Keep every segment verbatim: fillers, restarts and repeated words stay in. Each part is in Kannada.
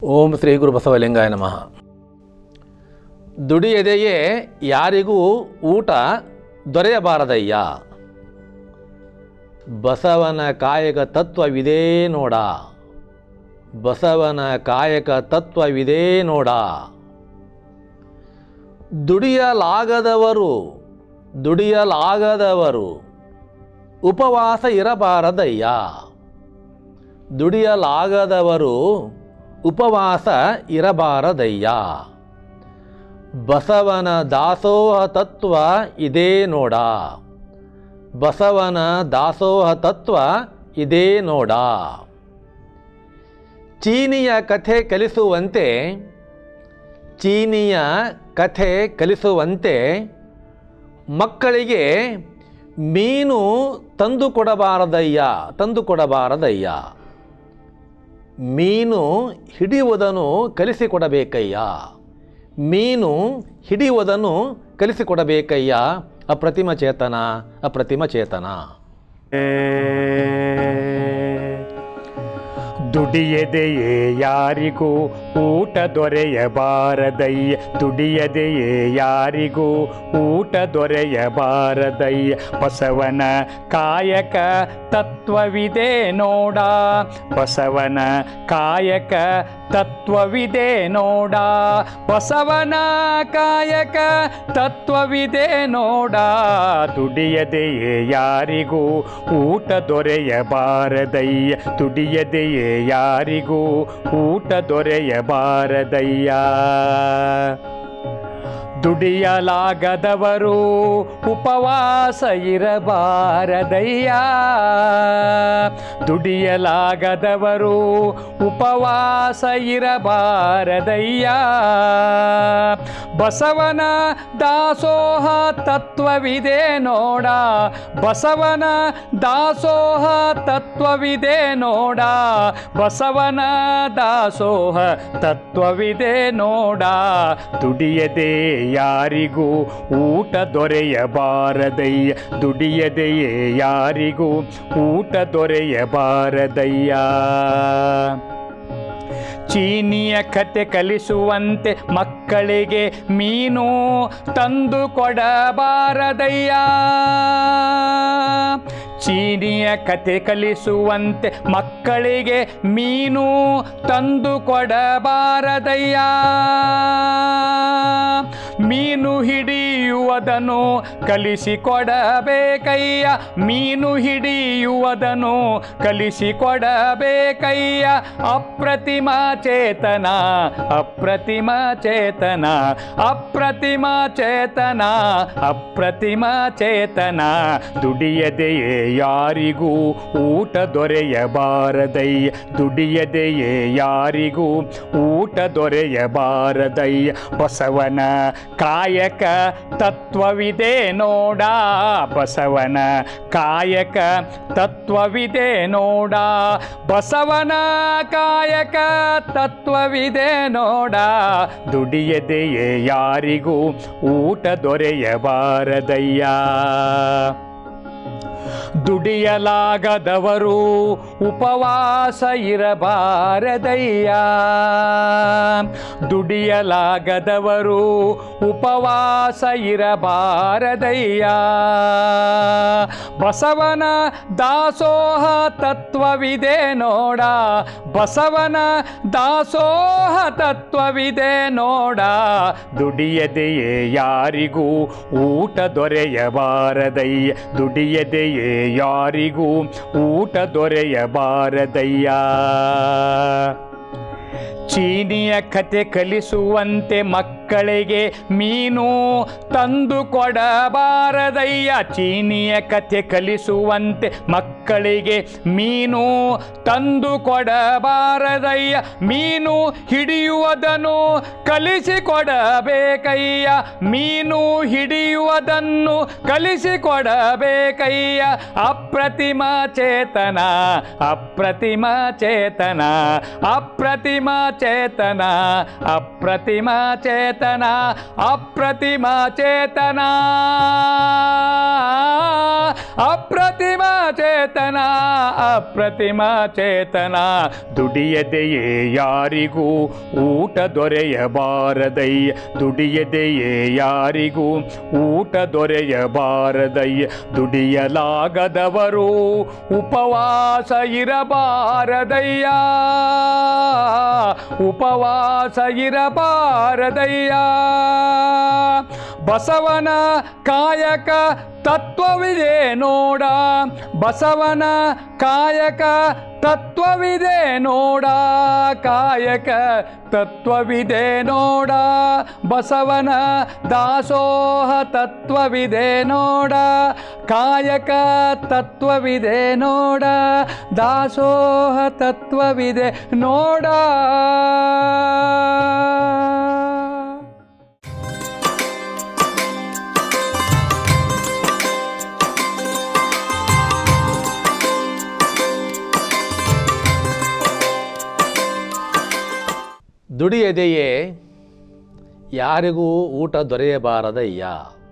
ಓಂ ಶ್ರೀ ಗುರು ಬಸವಲಿಂಗಾಯ ನಮಃ. ದುಡಿಯದೆಯೇ ಯಾರಿಗೂ ಊಟ ದೊರೆಯಬಾರದಯ್ಯ, ಬಸವನ ಕಾಯಕ ತತ್ವವಿದೇ ನೋಡ, ಬಸವನ ಕಾಯಕ ತತ್ವವಿದೇ ನೋಡ. ದುಡಿಯಲಾಗದವರು ದುಡಿಯಲಾಗದವರು ಉಪವಾಸ ಇರಬಾರದಯ್ಯ, ದುಡಿಯಲಾಗದವರು ಉಪವಾಸ ಇರಬಾರದಯ್ಯ. ಬಸವನ ದಾಸೋಹ ತತ್ವ ಇದೇ ನೋಡ, ಬಸವನ ದಾಸೋಹ ತತ್ವ ಇದೇ ನೋಡ. ಚೀನಿಯ ಕಥೆ ಕಲಿಸುವಂತೆ ಚೀನಿಯ ಕಥೆ ಕಲಿಸುವಂತೆ ಮಕ್ಕಳಿಗೆ ಮೀನು ತಂದು ಕೊಡಬಾರದಯ್ಯ ತಂದು ಕೊಡಬಾರದಯ್ಯ ಮೀನು ಹಿಡಿಯುವುದನ್ನು ಕಲಿಸಿಕೊಡಬೇಕಯ್ಯ, ಮೀನು ಹಿಡಿಯುವುದನ್ನು ಕಲಿಸಿಕೊಡಬೇಕಯ್ಯ. ಅಪ್ರತಿಮ ಚೇತನ, ಅಪ್ರತಿಮ ಚೇತನ. ದುಡಿಯದೆಯೇ ಯಾರಿಗೂ ಊಟ ದೊರೆಯಬಾರದಯ್ಯ, ದುಡಿಯದೆಯೇ ಯಾರಿಗೂ ಊಟ ದೊರೆಯಬಾರದಯ್ಯ. ಬಸವನ ಕಾಯಕ ತತ್ವವಿದೆ ನೋಡ, ಬಸವನ ಕಾಯಕ ತತ್ವವಿದೆ ನೋಡ, ಬಸವನ ಕಾಯಕ ತತ್ವವಿದೆ ನೋಡ. ದುಡಿಯದೆಯೇ ಯಾರಿಗೂ ಊಟ ದೊರೆಯಬಾರದಯ್ಯ, ದುಡಿಯದೆಯೇ ಯಾರಿಗೂ ಊಟ ದೊರೆಯಬಾರದಯ್ಯ. ದುಡಿಯಲಾಗದವರು ಉಪವಾಸ ಇರಬಾರದಯ್ಯ, ದುಡಿಯಲಾಗದವರು ಉಪವಾಸ ಇರಬಾರದಯ್ಯ. ಬಸವನ ದಾಸೋಹ ತತ್ವವಿದೆ ನೋಡ, ಬಸವನ ದಾಸೋಹ ತತ್ವವಿದೆ ನೋಡ, ಬಸವನ ದಾಸೋಹ ತತ್ವವಿದೆ ನೋಡ. ದುಡಿಯದೆ ಯಾರಿಗೂ ಊಟ ದೊರೆಯಬಾರದಯ್ಯ, ದುಡಿಯದೆಯೇ ಯಾರಿಗೂ ಊಟ ದೊರೆಯಬಾರದಯ್ಯ. ಚೀನಿಯ ಕತೆ ಕಲಿಸುವಂತೆ ಮಕ್ಕಳಿಗೆ ಮೀನು ತಂದು ಕೊಡಬಾರದಯ್ಯ, ಚೀನಿಯ ಕತೆ ಕಲಿಸುವಂತೆ ಮಕ್ಕಳಿಗೆ ಮೀನು ತಂದು ಕೊಡಬಾರದಯ್ಯ. ಮೀನು ಹಿಡಿಯುವುದನ್ನು ಕಲಿಸಿಕೊಡಬೇಕಯ್ಯ, ಮೀನು ಹಿಡಿಯುವುದನ್ನು ಕಲಿಸಿಕೊಡಬೇಕಯ್ಯ. ಅಪ್ರತಿಮ ಚೇತನ, ಅಪ್ರತಿಮ ಚೇತನ, ಅಪ್ರತಿಮ ಚೇತನ, ಅಪ್ರತಿಮ ಚೇತನ. ದುಡಿಯದೆಯೇ ಯಾರಿಗೂ ಊಟ ದೊರೆಯಬಾರದಯ್ಯ, ದುಡಿಯದೆಯೇ ಯಾರಿಗೂ ಊಟ ದೊರೆಯಬಾರದಯ್ಯ. ಬಸವನ ಕಾಯಕ ತತ್ವವಿದೆ ನೋಡ, ಬಸವನ ಕಾಯಕ ತತ್ವವಿದೆ ನೋಡ, ಬಸವನ ಕಾಯಕ ತತ್ವವಿದೆ ನೋಡ. ದುಡಿಯದೆಯೇ ಯಾರಿಗೂ ಊಟ ದೊರೆಯಬಾರದಯ್ಯ. ದುಡಿಯಲಾಗದವರು ಉಪವಾಸ ಇರಬಾರದಯ್ಯ, ದುಡಿಯಲಾಗದವರು ಉಪವಾಸ ಇರಬಾರದಯ್ಯ. ಬಸವನ ದಾಸೋಹ ತತ್ವವಿದೆ ನೋಡ, ಬಸವನ ದಾಸೋಹ ತತ್ವವಿದೆ ನೋಡ. ದುಡಿಯದೆಯೇ ಯಾರಿಗೂ ಊಟ ದೊರೆಯಬಾರದಯ್ಯ, ದುಡಿಯದೆಯೇ ಯಾರಿಗೂ ಊಟ ದೊರೆಯಬಾರದಯ್ಯ. ಚೀನಿಯ ಕತೆ ಕಲಿಸುವಂತೆ ಮಕ್ಕಳಿಗೆ ಮೀನು ತಂದು ಕೊಡಬಾರದಯ್ಯ, ಚೀನಿಯ ಕತೆ ಕಲಿಸುವಂತೆ ಮಕ್ಕಳಿಗೆ ಮೀನು ತಂದು ಕೊಡಬಾರದಯ್ಯ. ಮೀನು ಹಿಡಿಯುವುದನ್ನು ಕಲಿಸಿಕೊಡಬೇಕಯ್ಯ, ಮೀನು ಹಿಡಿಯುವುದನ್ನು ಕಲಿಸಿಕೊಡಬೇಕಯ್ಯ. ಅಪ್ರತಿಮ ಚೇತನ, ಅಪ್ರತಿಮ ಚೇತನ, ಅಪ್ರತಿಮ ಚೇತನ, ಅಪ್ರತಿಮ ಚೇತನ, ಅಪ್ರತಿಮ ಚೇತನ, ಅಪ್ರತಿಮ ಚೇತನ ಅಪ್ರತಿಮ ಚೇತನ ದುಡಿಯದೆಯೇ ಯಾರಿಗೂ ಊಟ ದೊರೆಯಬಾರದಯ್ಯ ದುಡಿಯದೆಯೇ ಯಾರಿಗೂ ಊಟ ದೊರೆಯಬಾರದಯ್ಯ ದುಡಿಯಲಾಗದವರು ಉಪವಾಸ ಇರಬಾರದಯ್ಯ ಉಪವಾಸ ಇರಬಾರದಯ್ಯ ಬಸವನ ಕಾಯಕ ತತ್ವವಿದೆ ನೋಡ ಬಸವನ ಕಾಯಕ ತತ್ವವಿದೆ ನೋಡ ಕಾಯಕ ತತ್ವವಿದೆ ನೋಡ ಬಸವನ ದಾಸೋಹ ತತ್ವವಿದೆ ನೋಡ ಕಾಯಕ ತತ್ವವಿದೆ ನೋಡ ದಾಸೋಹ ತತ್ವವಿದೆ ನೋಡ. ದುಡಿಯದೆಯೇ ಯಾರಿಗೂ ಊಟ ದೊರೆಯಬಾರದಯ್ಯ.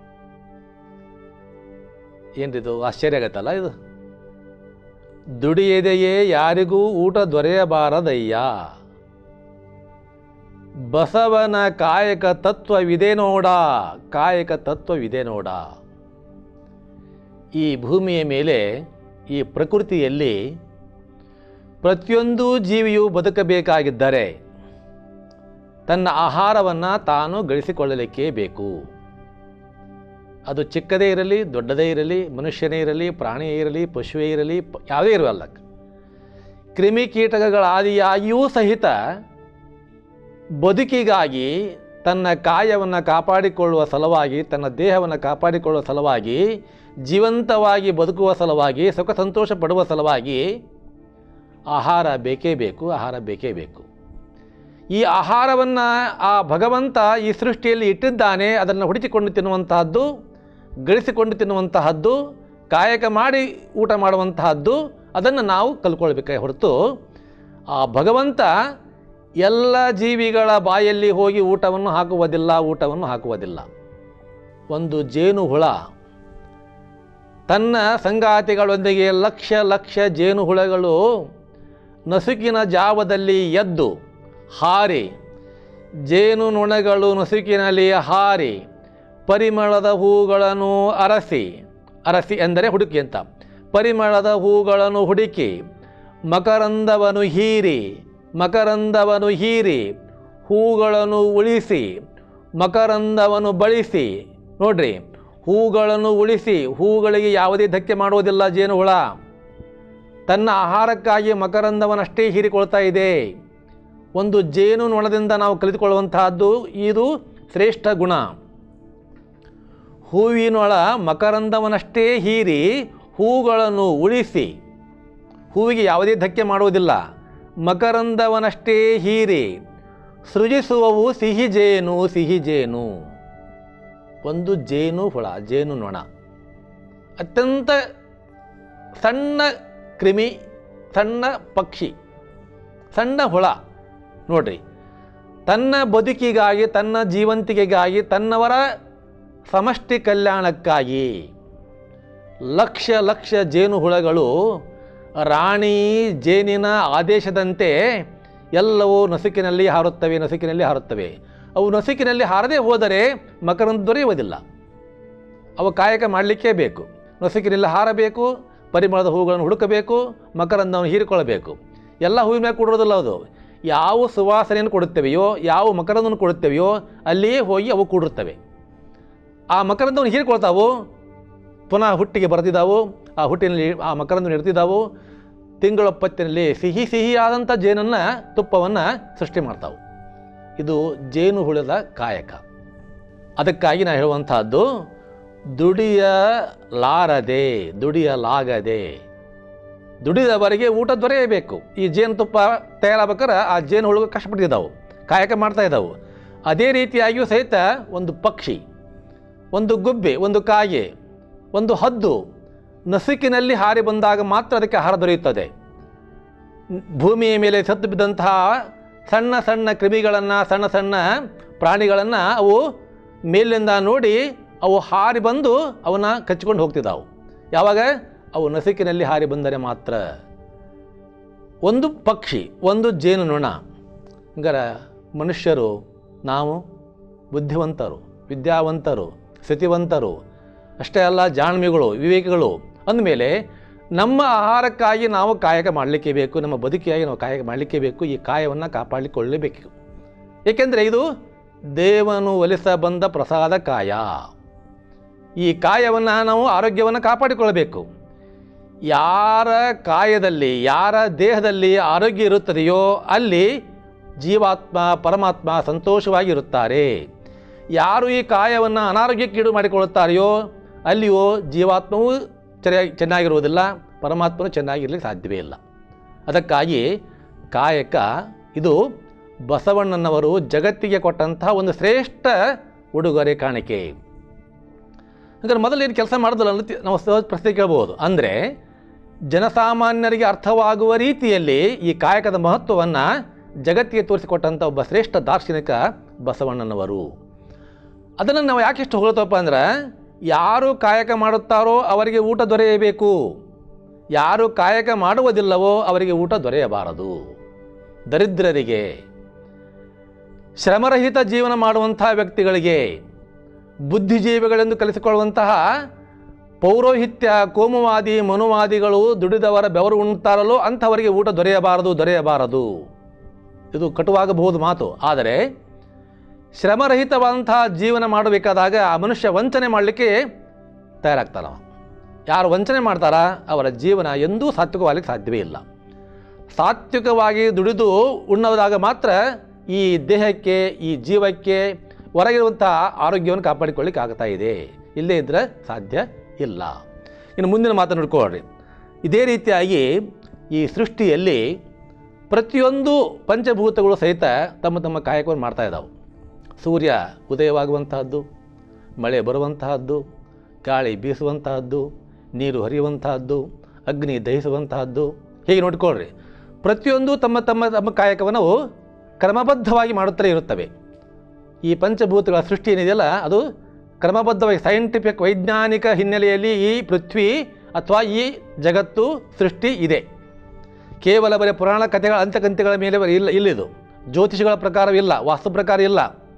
ಏನ್ರಿದು ಆಶ್ಚರ್ಯ ಆಗತ್ತಲ್ಲ ಇದು. ದುಡಿಯದೆಯೇ ಯಾರಿಗೂ ಊಟ ದೊರೆಯಬಾರದಯ್ಯ ಬಸವನ ಕಾಯಕ ತತ್ವವಿದೆ ನೋಡ ಕಾಯಕ ತತ್ವವಿದೆ ನೋಡ. ಈ ಭೂಮಿಯ ಮೇಲೆ ಈ ಪ್ರಕೃತಿಯಲ್ಲಿ ಪ್ರತಿಯೊಂದು ಜೀವಿಯು ಬದುಕಬೇಕಾಗಿದ್ದರೆ ತನ್ನ ಆಹಾರವನ್ನು ತಾನು ಗಳಿಸಿಕೊಳ್ಳಲಿಕ್ಕೆ ಬೇಕು. ಅದು ಚಿಕ್ಕದೇ ಇರಲಿ ದೊಡ್ಡದೇ ಇರಲಿ ಮನುಷ್ಯನೇ ಇರಲಿ ಪ್ರಾಣಿಯೇ ಇರಲಿ ಪಶುವೇ ಇರಲಿ ಯಾವುದೇ ಇರಲ್ಲ. ಕ್ರಿಮಿಕೀಟಕಗಳಾದಿಯಾಗಿಯೂ ಸಹಿತ ಬದುಕಿಗಾಗಿ ತನ್ನ ಕಾಯವನ್ನು ಕಾಪಾಡಿಕೊಳ್ಳುವ ಸಲುವಾಗಿ ತನ್ನ ದೇಹವನ್ನು ಕಾಪಾಡಿಕೊಳ್ಳುವ ಸಲುವಾಗಿ ಜೀವಂತವಾಗಿ ಬದುಕುವ ಸಲುವಾಗಿ ಸುಖ ಸಂತೋಷ ಪಡುವ ಸಲುವಾಗಿ ಆಹಾರ ಬೇಕೇ ಬೇಕು ಆಹಾರ ಬೇಕೇ ಬೇಕು. ಈ ಆಹಾರವನ್ನು ಆ ಭಗವಂತ ಈ ಸೃಷ್ಟಿಯಲ್ಲಿ ಇಟ್ಟಿದ್ದಾನೆ. ಅದನ್ನು ಹುಡುಕಿಕೊಂಡು ತಿನ್ನುವಂತಹದ್ದು ಗಳಿಸಿಕೊಂಡು ತಿನ್ನುವಂತಹದ್ದು ಕಾಯಕ ಮಾಡಿ ಊಟ ಮಾಡುವಂತಹದ್ದು ಅದನ್ನು ನಾವು ಕಲ್ಕೊಳ್ಬೇಕಾಗಿ ಹೊರತು ಆ ಭಗವಂತ ಎಲ್ಲ ಜೀವಿಗಳ ಬಾಯಲ್ಲಿ ಹೋಗಿ ಊಟವನ್ನು ಹಾಕುವುದಿಲ್ಲ ಊಟವನ್ನು ಹಾಕುವುದಿಲ್ಲ. ಒಂದು ಜೇನು ಹುಳ ತನ್ನ ಸಂಗಾತಿಗಳೊಂದಿಗೆ ಲಕ್ಷ ಲಕ್ಷ ಜೇನು ಹುಳಗಳು ನಸುಕಿನ ಜಾವದಲ್ಲಿ ಎದ್ದು ಹಾರಿ ಜೇನು ನೊಣಗಳು ನಸುಕಿನಲ್ಲಿ ಹಾರಿ ಪರಿಮಳದ ಹೂಗಳನ್ನು ಅರಸಿ ಅರಸಿ ಎಂದರೆ ಹುಡುಕಿ ಅಂತ ಪರಿಮಳದ ಹೂಗಳನ್ನು ಹುಡುಕಿ ಮಕರಂದವನ್ನು ಹೀರಿ ಮಕರಂದವನ್ನು ಹೀರಿ ಹೂಗಳನ್ನು ಉಳಿಸಿ ಮಕರಂದವನ್ನು ಬಳಸಿ ನೋಡ್ರಿ ಹೂಗಳನ್ನು ಉಳಿಸಿ ಹೂಗಳಿಗೆ ಯಾವುದೇ ಧಕ್ಕೆ ಮಾಡುವುದಿಲ್ಲ ಜೇನುಹುಳ. ತನ್ನ ಆಹಾರಕ್ಕಾಗಿ ಮಕರಂದವನ್ನಷ್ಟೇ ಹೀರಿಕೊಳ್ತಾ ಇದೆ. ಒಂದು ಜೇನು ನೊಣದಿಂದ ನಾವು ಕಲಿತುಕೊಳ್ಳುವಂತಹದ್ದು ಇದು ಶ್ರೇಷ್ಠ ಗುಣ. ಹೂವಿನೊಳ ಮಕರಂದವನ್ನಷ್ಟೇ ಹೀರಿ ಹೂಗಳನ್ನು ಉಳಿಸಿ ಹೂವಿಗೆ ಯಾವುದೇ ಧಕ್ಕೆ ಮಾಡುವುದಿಲ್ಲ. ಮಕರಂದವನ್ನಷ್ಟೇ ಹೀರಿ ಸೃಜಿಸುವವು ಸಿಹಿ ಜೇನು ಸಿಹಿ ಜೇನು. ಒಂದು ಜೇನು ಹುಳ ಜೇನು ನೊಣ ಅತ್ಯಂತ ಸಣ್ಣ ಕ್ರಿಮಿ ಸಣ್ಣ ಪಕ್ಷಿ ಸಣ್ಣ ಹುಳ ನೋಡ್ರಿ. ತನ್ನ ಬದುಕಿಗಾಗಿ ತನ್ನ ಜೀವಂತಿಕೆಗಾಗಿ ತನ್ನವರ ಸಮಷ್ಟಿ ಕಲ್ಯಾಣಕ್ಕಾಗಿ ಲಕ್ಷ ಲಕ್ಷ ಜೇನು ಹುಳಗಳು ರಾಣಿ ಜೇನಿನ ಆದೇಶದಂತೆ ಎಲ್ಲವೂ ನಸುಕಿನಲ್ಲಿ ಹಾರುತ್ತವೆ ನಸುಕಿನಲ್ಲಿ ಹಾರುತ್ತವೆ. ಅವು ನಸುಕಿನಲ್ಲಿ ಹಾರದೇ ಹೋದರೆ ಮಕರಂದ ದೊರೆಯುವುದಿಲ್ಲ. ಅವು ಕಾಯಕ ಮಾಡಲಿಕ್ಕೇ ಬೇಕು. ನಸುಕಿನಲ್ಲಿ ಹಾರಬೇಕು, ಪರಿಮಳದ ಹೂಗಳನ್ನು ಹುಡುಕಬೇಕು, ಮಕರಂದವನ್ನು ಹೀರಿಕೊಳ್ಳಬೇಕು. ಎಲ್ಲ ಹೂವಿನ ಮೇಲೆ ಕೊಡುವುದಿಲ್ಲ. ಅದು ಯಾವ ಸುವಾಸನೆಯನ್ನು ಕೊಡುತ್ತವೆಯೋ ಯಾವ ಮಕರಂದವನ್ನು ಕೊಡುತ್ತವೆಯೋ ಅಲ್ಲಿಯೇ ಹೋಗಿ ಅವು ಕೂಡಿರುತ್ತವೆ. ಆ ಮಕರಂದವನ್ನು ಹೀರಿಕೊಳ್ತಾವು, ಪುನಃ ಹುಟ್ಟಿಗೆ ಬರೆದಿದ್ದಾವು, ಆ ಹುಟ್ಟಿನಲ್ಲಿ ಆ ಮಕರಂದವನ್ನು ಇಡ್ತಿದ್ದಾವು. ತಿಂಗಳೊಪ್ಪತ್ತಿನಲ್ಲಿ ಸಿಹಿ ಸಿಹಿಯಾದಂಥ ಜೇನನ್ನು ತುಪ್ಪವನ್ನು ಸೃಷ್ಟಿ ಮಾಡ್ತಾವು. ಇದು ಜೇನು ಹುಳದ ಕಾಯಕ. ಅದಕ್ಕಾಗಿ ನಾನು ಹೇಳುವಂತಹದ್ದು ದುಡಿಯಲಾರದೆ ದುಡಿಯಲಾಗದೆ ದುಡಿದವರಿಗೆ ಊಟ ದೊರೆಯಬೇಕು. ಈ ಜೇನುತುಪ್ಪ ತಯಾರಾಗಬೇಕಾದ್ರೆ ಆ ಜೇನು ಹುಳು ಕಷ್ಟಪಟ್ಟಿದ್ದಾವು, ಕಾಯಕ ಮಾಡ್ತಾ ಇದ್ದಾವು. ಅದೇ ರೀತಿಯಾಗಿಯೂ ಸಹಿತ ಒಂದು ಪಕ್ಷಿ, ಒಂದು ಗುಬ್ಬೆ, ಒಂದು ಕಾಗೆ, ಒಂದು ಹದ್ದು ನಸುಕಿನಲ್ಲಿ ಹಾರಿ ಬಂದಾಗ ಮಾತ್ರ ಅದಕ್ಕೆ ಆಹಾರ ದೊರೆಯುತ್ತದೆ. ಭೂಮಿಯ ಮೇಲೆ ಸತ್ತು ಬಿದ್ದಂತಹ ಸಣ್ಣ ಸಣ್ಣ ಕ್ರಿಮಿಗಳನ್ನು ಸಣ್ಣ ಸಣ್ಣ ಪ್ರಾಣಿಗಳನ್ನು ಅವು ಮೇಲಿಂದ ನೋಡಿ ಅವು ಹಾರಿ ಬಂದು ಅವನ್ನ ಕಚ್ಚಿಕೊಂಡು ಹೋಗ್ತಿದ್ದಾವು. ಯಾವಾಗ ಅವು ನಸಿಕಿನಲ್ಲಿ ಹಾರಿ ಬಂದರೆ ಮಾತ್ರ. ಒಂದು ಪಕ್ಷಿ, ಒಂದು ಜೇನುನೊಣ. ಹಂಗಾರ ಮನುಷ್ಯರು ನಾವು ಬುದ್ಧಿವಂತರು, ವಿದ್ಯಾವಂತರು, ಸ್ಥಿತಿವಂತರು, ಅಷ್ಟೇ ಅಲ್ಲ ಜಾಣ್ಮೆಗಳು, ವಿವೇಕಿಗಳು ಅಂದಮೇಲೆ ನಮ್ಮ ಆಹಾರಕ್ಕಾಗಿ ನಾವು ಕಾಯಕ ಮಾಡಲಿಕ್ಕೆ ಬೇಕು, ನಮ್ಮ ಬದುಕಿಗಾಗಿ ನಾವು ಕಾಯಕ ಮಾಡಲಿಕ್ಕೆ ಬೇಕು. ಈ ಕಾಯವನ್ನು ಕಾಪಾಡಿಕೊಳ್ಳಲೇಬೇಕು. ಏಕೆಂದರೆ ಇದು ದೇವನು ಒಲಿಸ ಬಂದ ಪ್ರಸಾದ ಕಾಯ. ಈ ಕಾಯವನ್ನು ನಾವು ಆರೋಗ್ಯವನ್ನು ಕಾಪಾಡಿಕೊಳ್ಳಬೇಕು. ಯಾರ ಕಾಯದಲ್ಲಿ, ಯಾರ ದೇಹದಲ್ಲಿ ಆರೋಗ್ಯ ಇರುತ್ತದೆಯೋ ಅಲ್ಲಿ ಜೀವಾತ್ಮ ಪರಮಾತ್ಮ ಸಂತೋಷವಾಗಿರುತ್ತಾರೆ. ಯಾರು ಈ ಕಾಯವನ್ನು ಅನಾರೋಗ್ಯಕ್ಕೀಡು ಮಾಡಿಕೊಳ್ಳುತ್ತಾರೆಯೋ ಅಲ್ಲಿಯೋ ಜೀವಾತ್ಮವೂ ಚೆನ್ನಾಗಿ ಚೆನ್ನಾಗಿರುವುದಿಲ್ಲ, ಪರಮಾತ್ಮನೂ ಚೆನ್ನಾಗಿರಲಿಕ್ಕೆ ಸಾಧ್ಯವೇ ಇಲ್ಲ. ಅದಕ್ಕಾಗಿ ಕಾಯಕ ಇದು ಬಸವಣ್ಣನವರು ಜಗತ್ತಿಗೆ ಕೊಟ್ಟಂತಹ ಒಂದು ಶ್ರೇಷ್ಠ ಉಡುಗೊರೆ ಕಾಣಿಕೆ. ಹಾಗಾದ್ರೆ ಮೊದಲು ಏನು ಕೆಲಸ ಮಾಡೋದಿಲ್ಲ ಅನ್ನೋದು ನಾವು ಸಹಜ ಪ್ರಶ್ನೆ ಕೇಳ್ಬೋದು. ಅಂದರೆ ಜನಸಾಮಾನ್ಯರಿಗೆ ಅರ್ಥವಾಗುವ ರೀತಿಯಲ್ಲಿ ಈ ಕಾಯಕದ ಮಹತ್ವವನ್ನು ಜಗತ್ತಿಗೆ ತೋರಿಸಿಕೊಟ್ಟಂಥ ಒಬ್ಬ ಶ್ರೇಷ್ಠ ದಾರ್ಶನಿಕ ಬಸವಣ್ಣನವರು. ಅದನ್ನು ನಾವು ಯಾಕೆಷ್ಟು ಹೊಗಳ್ತಪ್ಪ ಅಂದ್ರೆ, ಯಾರು ಕಾಯಕ ಮಾಡುತ್ತಾರೋ ಅವರಿಗೆ ಊಟ ದೊರೆಯಬೇಕು, ಯಾರು ಕಾಯಕ ಮಾಡುವುದಿಲ್ಲವೋ ಅವರಿಗೆ ಊಟ ದೊರೆಯಬಾರದು. ದರಿದ್ರರಿಗೆ, ಶ್ರಮರಹಿತ ಜೀವನ ಮಾಡುವಂತಹ ವ್ಯಕ್ತಿಗಳಿಗೆ, ಬುದ್ಧಿಜೀವಿಗಳೆಂದು ಕಲಿಸಿಕೊಳ್ಳುವಂತಹ ಪೌರೋಹಿತ್ಯ ಕೋಮುವಾದಿ ಮನುವಾದಿಗಳು ದುಡಿದವರ ಬೆವರು ಉಣ್ತಾರಲ್ಲೋ ಅಂಥವರಿಗೆ ಊಟ ದೊರೆಯಬಾರದು ದೊರೆಯಬಾರದು ಇದು ಕಟುವಾಗಬಹುದು ಮಾತು. ಆದರೆ ಶ್ರಮರಹಿತವಾದಂತಹ ಜೀವನ ಮಾಡಬೇಕಾದಾಗ ಆ ಮನುಷ್ಯ ವಂಚನೆ ಮಾಡಲಿಕ್ಕೆ ತಯಾರಾಗ್ತಾನ. ಯಾರು ವಂಚನೆ ಮಾಡ್ತಾರ ಅವರ ಜೀವನ ಎಂದೂ ಸಾತ್ವಿಕವಾಗಲಿಕ್ಕೆ ಸಾಧ್ಯವೇ ಇಲ್ಲ. ಸಾತ್ವಿಕವಾಗಿ ದುಡಿದು ಉಣ್ಣೋದಾಗ ಮಾತ್ರ ಈ ದೇಹಕ್ಕೆ, ಈ ಜೀವಕ್ಕೆ ಹೊರಗಿರುವಂಥ ಆರೋಗ್ಯವನ್ನು ಕಾಪಾಡಿಕೊಳ್ಳಿಕ್ಕೆ ಆಗ್ತಾ ಇದೆ. ಇಲ್ಲೇ ಇದ್ದರೆ ಸಾಧ್ಯ ಇಲ್ಲ. ಇನ್ನು ಮುಂದಿನ ಮಾತನ್ನು ನೋಡ್ಕೊಳ್ಳ್ರಿ. ಇದೇ ರೀತಿಯಾಗಿ ಈ ಸೃಷ್ಟಿಯಲ್ಲಿ ಪ್ರತಿಯೊಂದು ಪಂಚಭೂತಗಳು ಸಹಿತ ತಮ್ಮ ತಮ್ಮ ಕಾಯಕವನ್ನು ಮಾಡ್ತಾ ಇದ್ದಾವೆ. ಸೂರ್ಯ ಉದಯವಾಗುವಂತಹದ್ದು, ಮಳೆ ಬರುವಂತಹದ್ದು, ಗಾಳಿ ಬೀಸುವಂತಹದ್ದು, ನೀರು ಹರಿಯುವಂತಹದ್ದು, ಅಗ್ನಿ ದಹಿಸುವಂತಹದ್ದು, ಹೀಗೆ ನೋಡ್ಕೊಳ್ರಿ. ಪ್ರತಿಯೊಂದು ತಮ್ಮ ತಮ್ಮ ತಮ್ಮ ಕಾಯಕವನ್ನು ಕ್ರಮಬದ್ಧವಾಗಿ ಮಾಡುತ್ತಲೇ ಇರುತ್ತವೆ. ಈ ಪಂಚಭೂತಗಳ ಸೃಷ್ಟಿ ಏನಿದೆಯಲ್ಲ ಅದು ಕ್ರಮಬದ್ಧವಾಗಿ ಸೈಂಟಿಫಿಕ್ ವೈಜ್ಞಾನಿಕ ಹಿನ್ನೆಲೆಯಲ್ಲಿ ಈ ಪೃಥ್ವಿ ಅಥವಾ ಈ ಜಗತ್ತು ಸೃಷ್ಟಿ ಇದೆ. ಕೇವಲ ಬರೀ ಪುರಾಣ ಕಥೆಗಳ ಅಂತ್ಯಕಂತ್ಯಗಳ ಮೇಲೆ ಇಲ್ಲ ಇಲ್ಲಿದು ಜ್ಯೋತಿಷಿಗಳ ಪ್ರಕಾರವಿಲ್ಲ, ವಾಸ್ತು ಪ್ರಕಾರ ಇಲ್ಲ,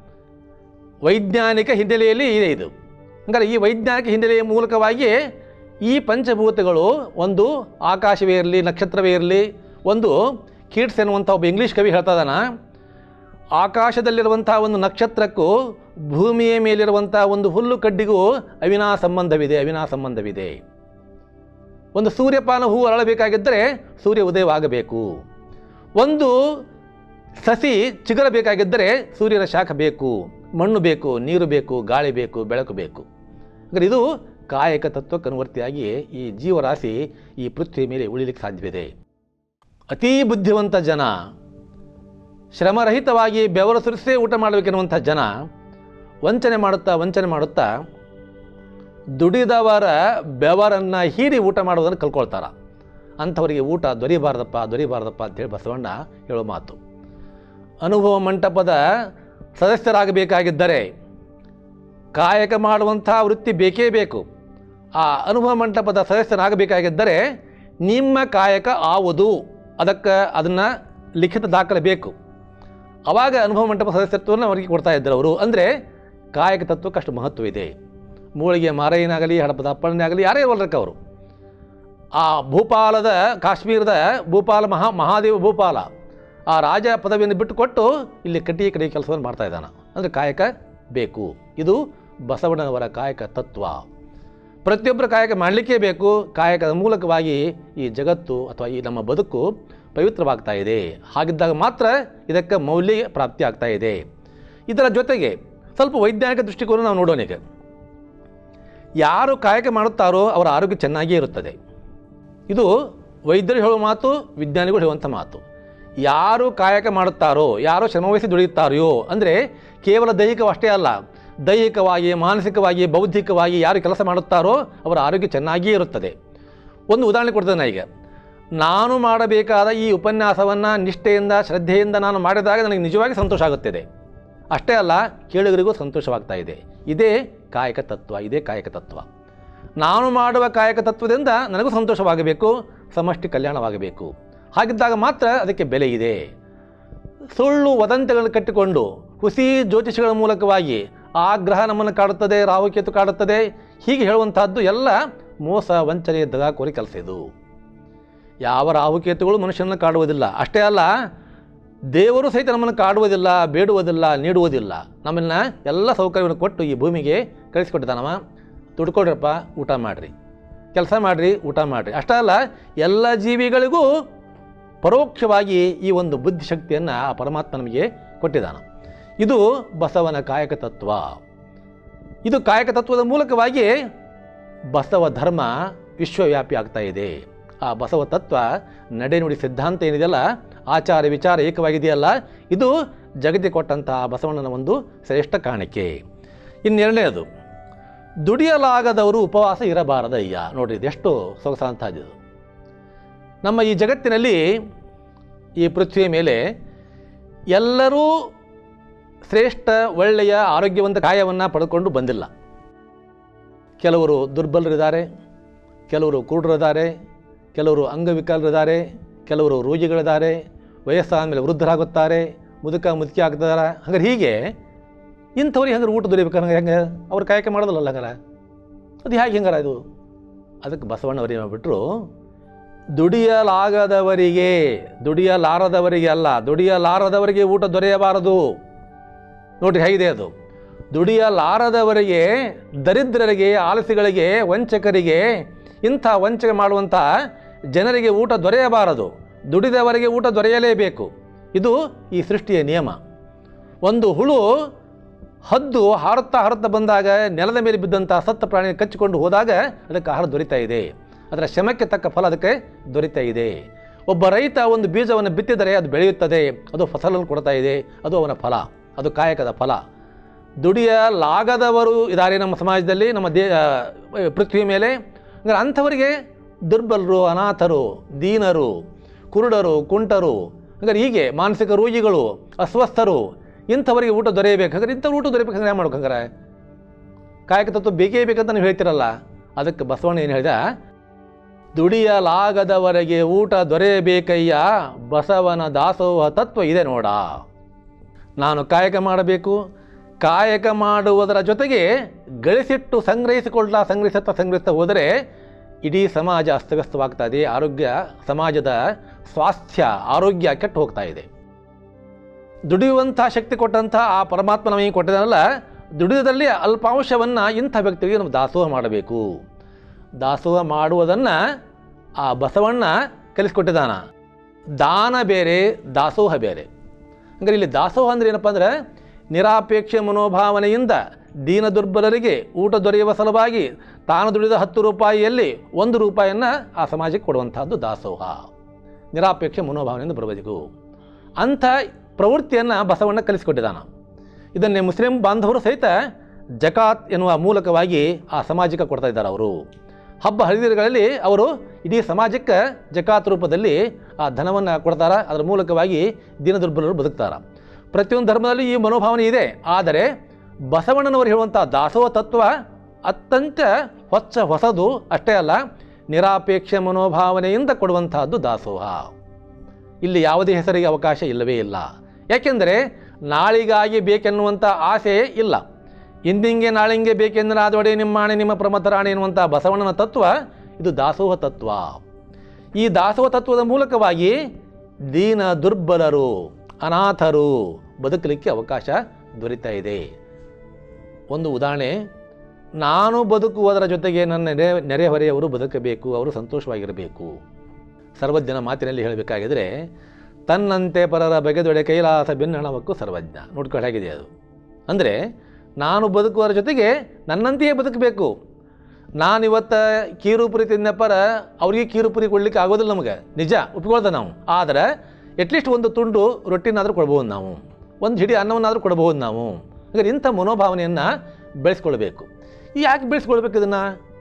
ವೈಜ್ಞಾನಿಕ ಹಿನ್ನೆಲೆಯಲ್ಲಿ ಇದೆ ಇದು. ಹಂಗಾರೆ ಈ ವೈಜ್ಞಾನಿಕ ಹಿನ್ನೆಲೆಯ ಮೂಲಕವಾಗಿ ಈ ಪಂಚಭೂತಗಳು, ಒಂದು ಆಕಾಶವೇ ಇರಲಿ, ನಕ್ಷತ್ರವೇ ಇರಲಿ, ಒಂದು ಕೀಟ್ಸ್ ಎನ್ನುವಂಥ ಒಬ್ಬ ಇಂಗ್ಲೀಷ್ ಕವಿ ಹೇಳ್ತಾ ಇದ್ದಾನ, ಆಕಾಶದಲ್ಲಿರುವಂಥ ಒಂದು ನಕ್ಷತ್ರಕ್ಕೂ ಭೂಮಿಯ ಮೇಲಿರುವಂಥ ಒಂದು ಹುಲ್ಲು ಕಡ್ಡಿಗೂ ಅವಿನಾ ಸಂಬಂಧವಿದೆ ಅವಿನಾ ಸಂಬಂಧವಿದೆ ಒಂದು ಸೂರ್ಯಪಾನ ಹೂ ಅರಳಬೇಕಾಗಿದ್ದರೆ ಸೂರ್ಯ ಉದಯವಾಗಬೇಕು, ಒಂದು ಸಸಿ ಚಿಗುರಬೇಕಾಗಿದ್ದರೆ ಸೂರ್ಯನ ಶಾಖ ಬೇಕು, ಮಣ್ಣು ಬೇಕು, ನೀರು ಬೇಕು, ಗಾಳಿ ಬೇಕು, ಬೆಳಕು ಬೇಕು. ಅಂದರೆ ಇದು ಕಾಯಕ ತತ್ವಕ್ಕೆ ಅನುವರ್ತಿಯಾಗಿ ಈ ಜೀವರಾಶಿ ಈ ಪೃಥ್ವಿ ಮೇಲೆ ಉಳಿಲಿಕ್ಕೆ ಸಾಧ್ಯವಿದೆ. ಅತೀ ಬುದ್ಧಿವಂತ ಜನ, ಶ್ರಮರಹಿತವಾಗಿ ಬೆವರು ಸುರಿಸೇ ಊಟ ಮಾಡಬೇಕೆನ್ನುವಂಥ ಜನ ವಂಚನೆ ಮಾಡುತ್ತಾ ವಂಚನೆ ಮಾಡುತ್ತಾ ದುಡಿದವರ ಬೆವರನ್ನು ಹೀರಿ ಊಟ ಮಾಡೋದನ್ನು ಕಲ್ಕೊಳ್ತಾರೆ. ಅಂಥವರಿಗೆ ಊಟ ದೊರೆಯಬಾರ್ದಪ್ಪ ದೊರೆಯಬಾರ್ದಪ್ಪ ಅಂತೇಳಿ ಬಸವಣ್ಣ ಹೇಳೋ ಮಾತು. ಅನುಭವ ಮಂಟಪದ ಸದಸ್ಯರಾಗಬೇಕಾಗಿದ್ದರೆ ಕಾಯಕ ಮಾಡುವಂಥ ವೃತ್ತಿ ಬೇಕೇ ಬೇಕು. ಆ ಅನುಭವ ಮಂಟಪದ ಸದಸ್ಯರಾಗಬೇಕಾಗಿದ್ದರೆ ನಿಮ್ಮ ಕಾಯಕ ಆವುದು, ಅದಕ್ಕೆ ಅದನ್ನು ಲಿಖಿತ ದಾಖಲೆ ಬೇಕು. ಆವಾಗ ಅನುಭವ ಮಂಟಪ ಸದಸ್ಯತ್ವವನ್ನು ಅವರಿಗೆ ಕೊಡ್ತಾ ಇದ್ದರು ಅವರು. ಅಂದರೆ ಕಾಯಕ ತತ್ವಕ್ಕೆ ಅಷ್ಟು ಮಹತ್ವ ಇದೆ. ಮೂಳಿಗೆ ಮಾರಯ್ಯನಾಗಲಿ, ಹಡಪದ ಅಪ್ಪಳನೇ ಆಗಲಿ, ಯಾರೇ ಇರಲ್ರಕ್ಕ ಅವರು. ಆ ಭೂಪಾಲದ, ಕಾಶ್ಮೀರದ ಭೂಪಾಲ ಮಹಾ ಮಹಾದೇವ ಭೂಪಾಲ ಆ ರಾಜ ಪದವಿಯನ್ನು ಬಿಟ್ಟು ಕೊಟ್ಟು ಇಲ್ಲಿ ಕಟ್ಟಿ ಕಡೆ ಕೆಲಸವನ್ನು ಮಾಡ್ತಾ ಇದ್ದಾನೆ. ಅಂದರೆ ಕಾಯಕ ಬೇಕು. ಇದು ಬಸವಣ್ಣನವರ ಕಾಯಕ ತತ್ವ. ಪ್ರತಿಯೊಬ್ಬರ ಕಾಯಕ ಮಾಡಲಿಕ್ಕೇ ಬೇಕು. ಕಾಯಕದ ಮೂಲಕವಾಗಿ ಈ ಜಗತ್ತು ಅಥವಾ ಈ ನಮ್ಮ ಬದುಕು ಪವಿತ್ರವಾಗ್ತಾ ಇದೆ. ಹಾಗಿದ್ದಾಗ ಮಾತ್ರ ಇದಕ್ಕೆ ಮೌಲ್ಯ ಪ್ರಾಪ್ತಿ ಆಗ್ತಾ ಇದೆ. ಇದರ ಜೊತೆಗೆ ಸ್ವಲ್ಪ ವೈಜ್ಞಾನಿಕ ದೃಷ್ಟಿಕೋನ ನಾವು ನೋಡೋಣ. ಈಗ ಯಾರು ಕಾಯಕ ಮಾಡುತ್ತಾರೋ ಅವರ ಆರೋಗ್ಯ ಚೆನ್ನಾಗಿಯೇ ಇರುತ್ತದೆ. ಇದು ವೈದ್ಯರು ಹೇಳುವ ಮಾತು, ವಿಜ್ಞಾನಿಗಳು ಹೇಳುವಂಥ ಮಾತು. ಯಾರು ಕಾಯಕ ಮಾಡುತ್ತಾರೋ, ಯಾರು ಶ್ರಮವಹಿಸಿ ದುಡಿಯುತ್ತಾರೆಯೋ, ಅಂದರೆ ಕೇವಲ ದೈಹಿಕವಷ್ಟೇ ಅಲ್ಲ, ದೈಹಿಕವಾಗಿ, ಮಾನಸಿಕವಾಗಿ, ಬೌದ್ಧಿಕವಾಗಿ ಯಾರು ಕೆಲಸ ಮಾಡುತ್ತಾರೋ ಅವರ ಆರೋಗ್ಯ ಚೆನ್ನಾಗಿಯೇ ಇರುತ್ತದೆ. ಒಂದು ಉದಾಹರಣೆ ಕೊಡ್ತೇನೆ. ಈಗ ನಾನು ಮಾಡಬೇಕಾದ ಈ ಉಪನ್ಯಾಸವನ್ನು ನಿಷ್ಠೆಯಿಂದ, ಶ್ರದ್ಧೆಯಿಂದ ನಾನು ಮಾಡಿದಾಗ ನನಗೆ ನಿಜವಾಗಿ ಸಂತೋಷ ಆಗುತ್ತಿದೆ. ಅಷ್ಟೇ ಅಲ್ಲ, ಕೇಳುಗರಿಗೂ ಸಂತೋಷವಾಗ್ತಾ ಇದೆ. ಇದೇ ಕಾಯಕ ತತ್ವ, ಇದೇ ಕಾಯಕ ತತ್ವ. ನಾನು ಮಾಡುವ ಕಾಯಕ ತತ್ವದಿಂದ ನನಗೂ ಸಂತೋಷವಾಗಬೇಕು, ಸಮಷ್ಟಿ ಕಲ್ಯಾಣವಾಗಬೇಕು. ಹಾಗಿದ್ದಾಗ ಮಾತ್ರ ಅದಕ್ಕೆ ಬೆಲೆ ಇದೆ. ಸುಳ್ಳು ವದಂತಿಗಳನ್ನು ಕಟ್ಟಿಕೊಂಡು ಹುಸಿ ಜ್ಯೋತಿಷಗಳ ಮೂಲಕವಾಗಿ ಆ ಗ್ರಹ ನಮ್ಮನ್ನು ಕಾಡುತ್ತದೆ, ರಾಹುಕೇತು ಕಾಡುತ್ತದೆ, ಹೀಗೆ ಹೇಳುವಂತಹದ್ದು ಎಲ್ಲ ಮೋಸ, ವಂಚನೆ, ದಗಾಕೋರಿ ಕೆಲಸ ಇದು. ಯಾವ ರಾಹುಕೇತುಗಳು ಮನುಷ್ಯನನ್ನು ಕಾಡುವುದಿಲ್ಲ. ಅಷ್ಟೇ ಅಲ್ಲ, ದೇವರು ಸಹಿತ ನಮ್ಮನ್ನು ಕಾಡುವುದಿಲ್ಲ, ಬೇಡುವುದಿಲ್ಲ, ನೀಡುವುದಿಲ್ಲ. ನಮ್ಮನ್ನು ಎಲ್ಲ ಸೌಕರ್ಯವನ್ನು ಕೊಟ್ಟು ಈ ಭೂಮಿಗೆ ಕಳಿಸಿಕೊಟ್ಟಿದ್ದಾನವ. ದುಡ್ಕೊಡ್ರಪ್ಪ, ಊಟ ಮಾಡಿರಿ, ಕೆಲಸ ಮಾಡಿರಿ, ಊಟ ಮಾಡಿರಿ. ಅಷ್ಟೇ ಅಲ್ಲ, ಎಲ್ಲ ಜೀವಿಗಳಿಗೂ ಪರೋಕ್ಷವಾಗಿ ಈ ಒಂದು ಬುದ್ಧಿಶಕ್ತಿಯನ್ನು ಆ ಪರಮಾತ್ಮ ನಮಗೆ ಕೊಟ್ಟಿದ್ದಾನೆ. ಇದು ಬಸವನ ಕಾಯಕ ತತ್ವ. ಇದು ಕಾಯಕ ತತ್ವದ ಮೂಲಕವಾಗಿ ಬಸವ ಧರ್ಮ ವಿಶ್ವವ್ಯಾಪಿ ಆಗ್ತಾ ಇದೆ. ಆ ಬಸವ ತತ್ವ ನಡೆನುಡಿ ಸಿದ್ಧಾಂತ ಏನಿದೆಯಲ್ಲ, ಆಚಾರ ವಿಚಾರ ಏಕವಾಗಿದೆಯಲ್ಲ, ಇದು ಜಗತ್ತಿಗೆ ಕೊಟ್ಟಂತಹ ಬಸವಣ್ಣನ ಒಂದು ಶ್ರೇಷ್ಠ ಕಾಣಿಕೆ. ಇನ್ನೆರಡನೇದು, ದುಡಿಯಲಾಗದವರು ಉಪವಾಸ ಇರಬಾರದಯ್ಯ. ನೋಡಿರಿ, ಇದೆಷ್ಟು ಸೊಗಸಾದಂಥದ್ದು. ನಮ್ಮ ಈ ಜಗತ್ತಿನಲ್ಲಿ, ಈ ಪೃಥ್ವಿಯ ಮೇಲೆ ಎಲ್ಲರೂ ಶ್ರೇಷ್ಠ ಒಳ್ಳೆಯ ಆರೋಗ್ಯವಂತ ಕಾಯವನ್ನು ಪಡೆದುಕೊಂಡು ಬಂದಿಲ್ಲ. ಕೆಲವರು ದುರ್ಬಲರಿದ್ದಾರೆ, ಕೆಲವರು ಕುರುಡರಿದ್ದಾರೆ, ಕೆಲವರು ಅಂಗವಿಕಲರಿದ್ದಾರೆ, ಕೆಲವರು ರೋಗಿಗಳಿದ್ದಾರೆ, ವಯಸ್ಸಾದ ಮೇಲೆ ವೃದ್ಧರಾಗುತ್ತಾರೆ, ಮುದುಕ ಮುದುಕಿ ಆಗ್ತಿದ್ದಾರೆ. ಹಂಗಾರೆ ಹೀಗೆ ಇಂಥವ್ರಿಗೆ ಹಂಗಾರೆ ಊಟ ದೊರಿಬೇಕಂದ್ರೆ ಹೆಂಗೆ? ಅವ್ರು ಕಾಯಕ ಮಾಡೋದಲ್ಲ ಹಂಗಾರೆ. ಅದು ಹೇಗೆ ಹೆಂಗಾರ ಇದು? ಅದಕ್ಕೆ ಬಸವಣ್ಣವ್ರು ಏನು ಬಿಟ್ಟರು, ದುಡಿಯಲಾಗದವರಿಗೆ, ದುಡಿಯಲಾರದವರಿಗೆ ಅಲ್ಲ, ದುಡಿಯಲಾರದವರಿಗೆ ಊಟ ದೊರೆಯಬಾರದು. ನೋಡಿರಿ ಹೇಗಿದೆ ಅದು. ದುಡಿಯಲಾರದವರಿಗೆ, ದರಿದ್ರರಿಗೆ, ಆಲಸಿಗಳಿಗೆ, ವಂಚಕರಿಗೆ, ಇಂಥ ವಂಚನೆ ಮಾಡುವಂಥ ಜನರಿಗೆ ಊಟ ದೊರೆಯಬಾರದು. ದುಡಿದವರಿಗೆ ಊಟ ದೊರೆಯಲೇಬೇಕು. ಇದು ಈ ಸೃಷ್ಟಿಯ ನಿಯಮ. ಒಂದು ಹುಳು ಹದ್ದು ಹಾರುತ್ತಾ ಹಾರುತ್ತಾ ಬಂದಾಗ ನೆಲದ ಮೇಲೆ ಬಿದ್ದಂಥ ಸತ್ತ ಪ್ರಾಣಿ ಕಚ್ಚಿಕೊಂಡು ಹೋದಾಗ ಅದಕ್ಕೆ ಆಹಾರ ದೊರೀತಾ ಇದೆ. ಅದರ ಶ್ರಮಕ್ಕೆ ತಕ್ಕ ಫಲ ಅದಕ್ಕೆ ದೊರೀತಾ ಇದೆ. ಒಬ್ಬ ರೈತ ಒಂದು ಬೀಜವನ್ನು ಬಿತ್ತಿದರೆ ಅದು ಬೆಳೆಯುತ್ತದೆ, ಅದು ಫಸಲನ್ನು ಕೊಡ್ತಾ ಇದೆ, ಅದು ಅವನ ಫಲ, ಅದು ಕಾಯಕದ ಫಲ. ದುಡಿಯಲಾಗದವರು ಇದ್ದಾರೆ ನಮ್ಮ ಸಮಾಜದಲ್ಲಿ, ನಮ್ಮ ದೇ ಪೃಥ್ವಿ ಮೇಲೆ. ಅಂದರೆ ಅಂಥವರಿಗೆ ದುರ್ಬಲರು, ಅನಾಥರು, ದೀನರು, ಕುರುಡರು, ಕುಂಟರು, ಹಂಗಾರೆ ಹೀಗೆ ಮಾನಸಿಕ ರೋಗಿಗಳು, ಅಸ್ವಸ್ಥರು, ಇಂಥವರಿಗೆ ಊಟ ದೊರೆಯಬೇಕು. ಹಾಗಾದ್ರೆ ಇಂಥವ್ರು ಊಟ ದೊರೆಯಬೇಕಂದ್ರೆ ಏನು ಮಾಡ್ಬೇಕು? ಹಂಗಾರೆ ಕಾಯಕ ತತ್ವ ಬೇಕೇ ಬೇಕಂತ ನೀವು ಹೇಳ್ತಿರಲ್ಲ. ಅದಕ್ಕೆ ಬಸವಣ್ಣ ಏನು ಹೇಳಿದ, ದುಡಿಯಲಾಗದವರಿಗೆ ಊಟ ದೊರೆಯಬೇಕಯ್ಯ, ಬಸವನ ದಾಸೋಹ ತತ್ವ ಇದೆ ನೋಡ. ನಾನು ಕಾಯಕ ಮಾಡಬೇಕು, ಕಾಯಕ ಮಾಡುವುದರ ಜೊತೆಗೆ ಗಳಿಸಿಟ್ಟು ಸಂಗ್ರಹಿಸಿಕೊಳ್ಳ ಸಂಗ್ರಹಿಸುತ್ತಾ ಸಂಗ್ರಹಿಸ್ತಾ ಹೋದರೆ ಇಡೀ ಸಮಾಜ ಅಸ್ತವ್ಯಸ್ತವಾಗ್ತಾ ಇದೆ. ಆರೋಗ್ಯ, ಸಮಾಜದ ಸ್ವಾಸ್ಥ್ಯ, ಆರೋಗ್ಯ ಕೆಟ್ಟು ಹೋಗ್ತಾ ಇದೆ. ದುಡಿಯುವಂಥ ಶಕ್ತಿ ಕೊಟ್ಟಂಥ ಆ ಪರಮಾತ್ಮ ನಮಗೆ ಕೊಟ್ಟಿದ್ದಾನಲ್ಲ, ದುಡಿಯೋದಲ್ಲಿ ಅಲ್ಪಾಂಶವನ್ನು ಇಂಥ ವ್ಯಕ್ತಿಗಳಿಗೆ ನಾವು ದಾಸೋಹ ಮಾಡಬೇಕು. ದಾಸೋಹ ಮಾಡುವುದನ್ನು ಆ ಬಸವಣ್ಣ ಕಲಿಸ್ಕೊಟ್ಟಿದ್ದಾನ. ದಾನ ಬೇರೆ, ದಾಸೋಹ ಬೇರೆ. ಹಂಗಾರೆ ಇಲ್ಲಿ ದಾಸೋಹ ಅಂದರೆ ಏನಪ್ಪ ಅಂದ್ರೆ, ನಿರಾಪೇಕ್ಷೆ ಮನೋಭಾವನೆಯಿಂದ ದೀನ ದುರ್ಬಲರಿಗೆ ಊಟ ದೊರೆಯುವ ಸಲುವಾಗಿ ತಾನು ದುಡಿದ ಹತ್ತು ರೂಪಾಯಿಯಲ್ಲಿ ಒಂದು ರೂಪಾಯಿಯನ್ನು ಆ ಸಮಾಜಕ್ಕೆ ಕೊಡುವಂಥದ್ದು ದಾಸೋಹ. ನಿರಾಪೇಕ್ಷೆ ಮನೋಭಾವನೆಯಿಂದ ಬರಬೇಕು. ಅಂಥ ಪ್ರವೃತ್ತಿಯನ್ನು ಬಸವಣ್ಣ ಕಲಿಸಿಕೊಟ್ಟಿದ್ದಾನ. ಇದನ್ನೇ ಮುಸ್ಲಿಂ ಬಾಂಧವರು ಸಹಿತ ಜಕಾತ್ ಎನ್ನುವ ಮೂಲಕವಾಗಿ ಆ ಸಮಾಜಕ್ಕೆ ಕೊಡ್ತಾ ಇದ್ದಾರೆ. ಅವರು ಹಬ್ಬ ಹರಿದಿನಗಳಲ್ಲಿ ಅವರು ಇಡೀ ಸಮಾಜಕ್ಕೆ ಜಕಾತ್ ರೂಪದಲ್ಲಿ ಆ ಧನವನ್ನು ಕೊಡ್ತಾರೆ. ಅದರ ಮೂಲಕವಾಗಿ ದೀನ ದುರ್ಬಲರು ಬದುಕ್ತಾರೆ. ಪ್ರತಿಯೊಂದು ಧರ್ಮದಲ್ಲಿ ಈ ಮನೋಭಾವನೆ ಇದೆ. ಆದರೆ ಬಸವಣ್ಣನವರು ಹೇಳುವಂಥ ದಾಸೋಹ ತತ್ವ ಅತ್ಯಂತ ಹೊಸ ಹೊಸದು. ಅಷ್ಟೇ ಅಲ್ಲ, ನಿರಾಪೇಕ್ಷೆ ಮನೋಭಾವನೆಯಿಂದ ಕೊಡುವಂತಹದ್ದು ದಾಸೋಹ. ಇಲ್ಲಿ ಯಾವುದೇ ಹೆಸರಿಗೆ ಅವಕಾಶ ಇಲ್ಲವೇ ಇಲ್ಲ. ಯಾಕೆಂದರೆ ನಾಳಿಗಾಗಿ ಬೇಕೆನ್ನುವಂಥ ಆಸೆ ಇಲ್ಲ. ಇಂದಿಂಗೆ ನಾಳಿಂಗೆ ಬೇಕೆಂದರೆ ಆದೊಡೆ ನಿಮ್ಮಾಣೆ ನಿಮ್ಮ ಪ್ರಮಥರಾಣೆ ಎನ್ನುವಂಥ ಬಸವಣ್ಣನ ತತ್ವ ಇದು ದಾಸೋಹ ತತ್ವ. ಈ ದಾಸೋಹ ತತ್ವದ ಮೂಲಕವಾಗಿ ದೀನ ದುರ್ಬಲರು, ಅನಾಥರು ಬದುಕಲಿಕ್ಕೆ ಅವಕಾಶ ದೊರೀತಾ ಇದೆ. ಒಂದು ಉದಾಹರಣೆ, ನಾನು ಬದುಕುವುದರ ಜೊತೆಗೆ ನನ್ನ ನೆರೆ ನೆರೆಹೊರೆಯವರು ಬದುಕಬೇಕು, ಅವರು ಸಂತೋಷವಾಗಿರಬೇಕು. ಸರ್ವಜ್ಞನ ಮಾತಿನಲ್ಲಿ ಹೇಳಬೇಕಾಗಿದ್ರೆ, ತನ್ನಂತೆ ಪರರ ಬಗೆದೊಡೆ ಕೈಲಾಸ ಭಿನ್ನಣವಕ್ಕೂ ಸರ್ವಜ್ಞ. ನೋಡ್ಕೊಂಡು ಹೇಗಿದೆ ಅದು. ಅಂದರೆ ನಾನು ಬದುಕುವುದರ ಜೊತೆಗೆ ನನ್ನಂತೆಯೇ ಬದುಕಬೇಕು. ನಾನಿವತ್ತು ಕೀರುಪುರಿ ತಿನ್ನಪ್ಪರ ಅವ್ರಿಗೆ ಕೀರುಪುರಿ ಕೊಡಲಿಕ್ಕೆ ಆಗೋದಿಲ್ಲ ನಮಗೆ, ನಿಜ ಒಪ್ಪಿಕೊಳ್ದೆ ನಾವು. ಆದರೆ ಎಟ್ಲೀಸ್ಟ್ ಒಂದು ತುಂಡು ರೊಟ್ಟಿನಾದರೂ ಕೊಡ್ಬೋದು ನಾವು, ಒಂದು ಹಿಡಿ ಅನ್ನವನ್ನಾದರೂ ಕೊಡ್ಬೋದು ನಾವು. ಹಾಗಾದ್ರೆ ಇಂಥ ಮನೋಭಾವನೆಯನ್ನು ಬೆಳೆಸ್ಕೊಳ್ಬೇಕು. ಯಾಕೆ ಬೆಳೆಸ್ಕೊಳ್ಬೇಕು ಇದನ್ನು?